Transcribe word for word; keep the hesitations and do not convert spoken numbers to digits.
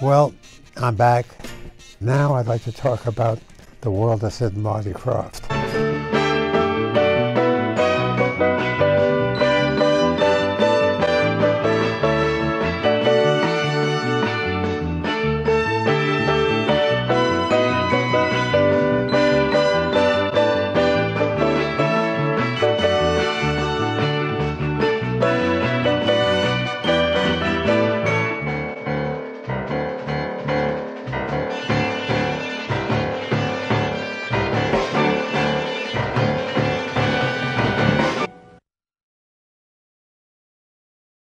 Well, I'm back. Now I'd like to talk about the world of S I D Marty Krofft.